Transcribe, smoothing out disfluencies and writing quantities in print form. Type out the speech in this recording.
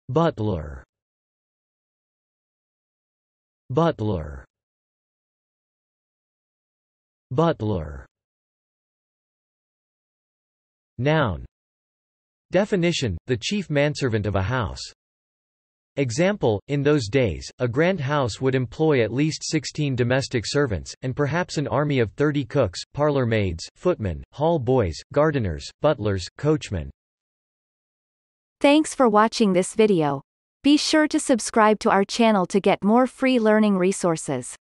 Butler. Butler. Butler. Noun. Definition: the chief manservant of a house. Example: in those days, a grand house would employ at least 16 domestic servants, and perhaps an army of 30 cooks, parlour maids, footmen, hall boys, gardeners, butlers, coachmen. Thanks for watching this video. Be sure to subscribe to our channel to get more free learning resources.